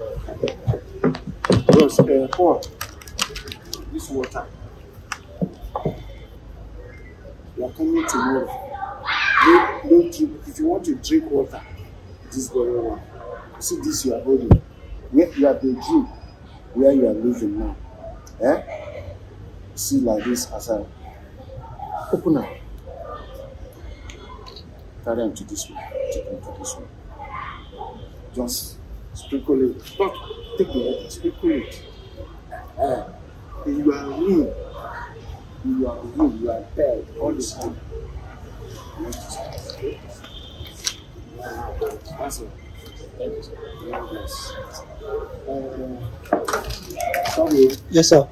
Because, Paul, this water, you are coming tomorrow. Don't drink. If you want to drink water, this very one. See this you are holding. Where you have the drink, where you are living now. Eh? See like this as I open up. Carry them to this one. Take them to this one. Just sprinkle it. But take the water, sprinkle it. You are real. You are real. You are dead all the time. That's it. Thank you. Sorry. Yes, sir.